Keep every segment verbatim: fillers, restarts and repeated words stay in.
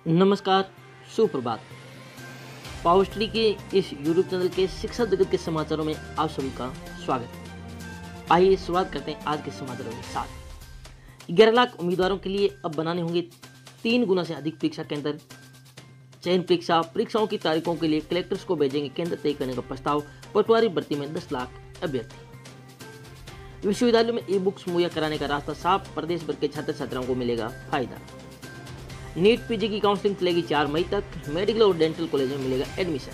नमस्कार, सुप्रभात। Power study के इस यूट्यूब चैनल के शिक्षा जगत के समाचारों में आप सभी का स्वागत है। आइए शुरुआत करते हैं आज के समाचारों के साथ। ग्यारह लाख उम्मीदवारों के लिए अब बनाने होंगे तीन गुना से अधिक परीक्षा केंद्र। चयन परीक्षा परीक्षाओं की तारीखों के लिए कलेक्टर्स को भेजेंगे केंद्र तय करने का प्रस्ताव। पटवारी भर्ती में दस लाख अभ्यर्थी। विश्वविद्यालयों में ई बुक्स मुहैया कराने का रास्ता साफ, प्रदेश भर के छात्र छात्राओं को मिलेगा फायदा। नीट पीजी की काउंसलिंग चलेगी चार मई तक। मेडिकल और डेंटल कॉलेज में मिलेगा एडमिशन।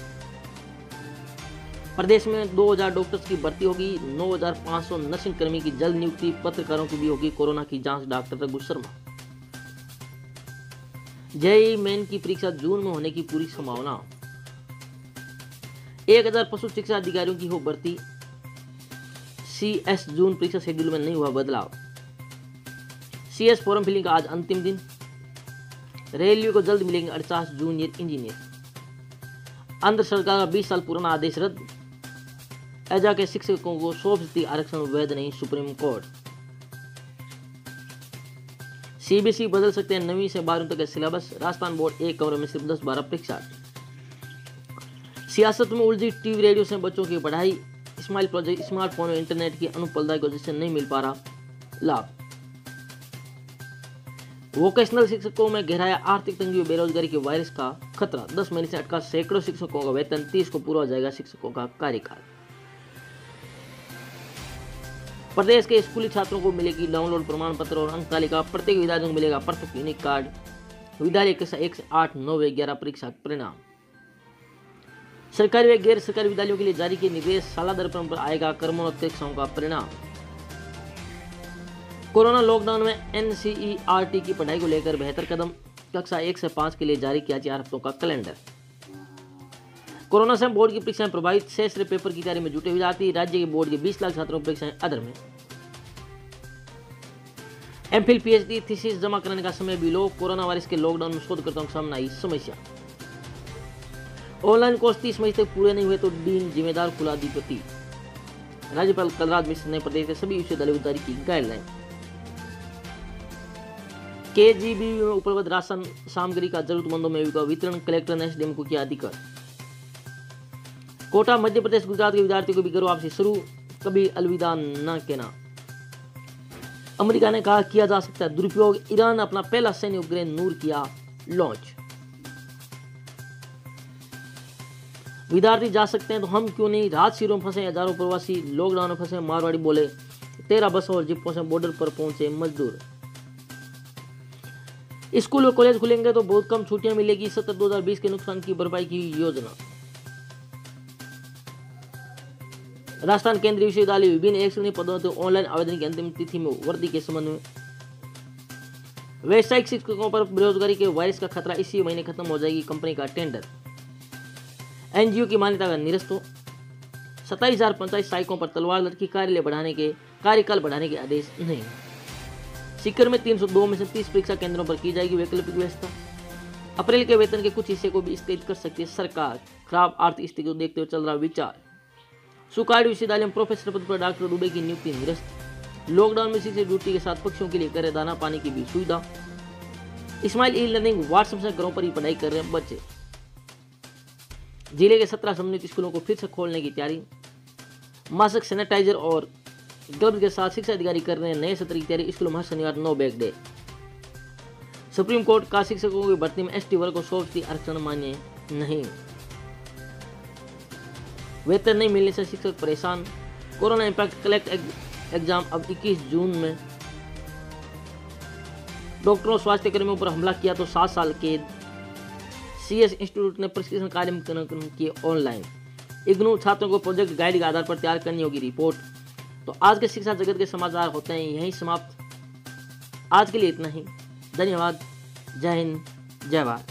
प्रदेश में दो हज़ार डॉक्टर्स की भर्ती होगी। नौ हज़ार पाँच सौ नर्सिंग कर्मी की जल्द नियुक्ति। पत्रकारों की भी होगी कोरोना की जांच। Doctor Raghu Sharma. JEE main की परीक्षा जून में होने की पूरी संभावना। एक हजार पशु शिक्षा अधिकारियों की हो भर्ती। सीएस जून परीक्षा शेड्यूल में नहीं हुआ बदलाव। सीएस फॉर्म फिलिंग का आज अंतिम दिन। रेलवे को जल्द मिलेंगे अड़तालीस जूनियर इंजीनियर। आंध्र सरकार का बीस साल पुराना आदेश रद्द। एजा के शिक्षकों को सौ फीसदी आरक्षण वैध नहीं, सुप्रीम कोर्ट। सीबीएसई बदल सकते हैं नवीं से बारहवीं तक के सिलेबस। राजस्थान बोर्ड एक कमरे में सिर्फ दस बारह परीक्षार्थी। सियासत में उलझी टीवी रेडियो से बच्चों की पढ़ाई। स्माइल प्रोजेक्ट स्मार्टफोन और इंटरनेट की अनुपलता की वजह से नहीं मिल पा रहा लाभ। वोकेशनल शिक्षकों में गहराया आर्थिक तंगी और बेरोजगारी के वायरस का खतरा। दस महीने से अटका सैकड़ों शिक्षकों का वेतन। तीस को पूरा हो जाएगा शिक्षकों का कार्यकाल। प्रदेश के स्कूली छात्रों को मिलेगी डाउनलोड प्रमाण पत्र और अंक तालिका। प्रत्येक विद्यार्थियों को मिलेगा पृथक यूनिक कार्ड। विद्यालय के एक से आठ नौ व ग्यारह परीक्षा परिणाम। सरकारी व गैर सरकारी विद्यालयों के लिए जारी किए निर्देश। साला दर्पण पर आएगा क्रमोन्नत परीक्षाओं का परिणाम। कोरोना लॉकडाउन में एनसीईआरटी की पढ़ाई को लेकर बेहतर कदम। कक्षा एक से पाँच के लिए जारी किया चार हफ्तों का कैलेंडर। कोरोना से बोर्ड की परीक्षाएं प्रभावित। शेष पेपर की तैयारी में जुटे विद्यार्थी। राज्य के बोर्ड के बीस लाख छात्रों की परीक्षाएं अदर में। एमफिल पीएचडी थीसिस जमा कराने का समय भी लो। कोरोना वायरस के लॉकडाउन में शोधकर्ताओं के सामने आई समस्या। ऑनलाइन कोर्स तीस मई तक पूरे नहीं हुए तो डीन जिम्मेदार, कुलाधिपति। राज्यपाल कलराज मिश्र ने प्रदेश के सभी विश्वविद्यालयों को जारी की गाइडलाइन। केजीबी में उपलब्ध राशन सामग्री का जरूरतमंदों में होगा वितरण। कलेक्टर ने एसडीएम को किया अधिकार। कोटा मध्य प्रदेश गुजरात के विद्यार्थियों को भी गर्व वापसी शुरू। कभी अलविदा न कहना। अमेरिका ने कहा किया जा सकता है दुरुपयोग। ईरान ने अपना पहला सैन्य उपग्रह नूर किया लॉन्च। विद्यार्थी जा सकते हैं तो हम क्यों नहीं। राहत शिविरों में फंसे हजारों प्रवासी। लॉकडाउन में फंसे मारवाड़ी बोले। तेरह बसों और जिपों से बॉर्डर पर पहुंचे मजदूर। स्कूल और कॉलेज खुलेंगे तो बहुत कम छुट्टियां मिलेगी। सत्र दो हज़ार बीस के नुकसान की भरपाई की योजना। राजस्थान केंद्रीय विश्वविद्यालय विभिन्न एक सौ पदों तो ऑनलाइन आवेदन की अंतिम तिथि में वर्दी के संबंध में। व्यावसायिक शिक्षकों पर बेरोजगारी के वायरस का खतरा। इसी महीने खत्म हो जाएगी कंपनी का टेंडर। एनजीओ की मान्यता का निरस्त हो। सत्ताईस हजार पंचायत सहायकों पर तलवार लटकी। कार्यालय बढ़ाने के कार्यकाल बढ़ाने के आदेश नहीं। सीकर में तीन सौ दो में से तीस परीक्षा केंद्रों पर की जाएगी वैकल्पिक व्यवस्था। अप्रैल के वेतन के कुछ हिस्से को भी स्थगित कर सकती है सरकार। खराब आर्थिक स्थिति को देखते हुए चल रहा विचार। सुकार्ड विश्वविद्यालय में प्रोफेसर पद पर डॉक्टर दुबे की नियुक्ति निरस्त। लॉकडाउन में शिक्षक ड्यूटी के साथ पक्षियों के लिए करे दाना पानी की भी सुविधा। स्माइल ई लर्निंग व्हाट्सएप से घरों पर ही पढ़ाई कर रहे हैं बच्चे। जिले के सत्रह सम्मिलित स्कूलों को फिर से खोलने की तैयारी। मास्क, सैनिटाइजर और ग्लव्स के साथ शिक्षा अधिकारी कर रहे हैं नए सत्र की तैयारी। स्कूलों में शनिवार no bag day. Supreme court का शिक्षकों की भर्ती में एसटी वर्ग को सौ फीसदी आरक्षण मान्य नहीं। वेतन नहीं मिलने से शिक्षक परेशान। कोरोना इंपैक्ट कलेक्ट एग्जाम अब इक्कीस जून में। डॉक्टरों स्वास्थ्य कर्मियों पर हमला किया तो सात साल कैद। सीएस इंस्टीट्यूट ने प्रशिक्षण कार्यक्रम किए ऑनलाइन। इग्नू छात्रों को प्रोजेक्ट गाइड के आधार पर तैयार करनी होगी रिपोर्ट। तो आज के शिक्षा जगत के समाचार होते हैं यहीं समाप्त। आज के लिए इतना ही। धन्यवाद। जय हिंद, जय भारत।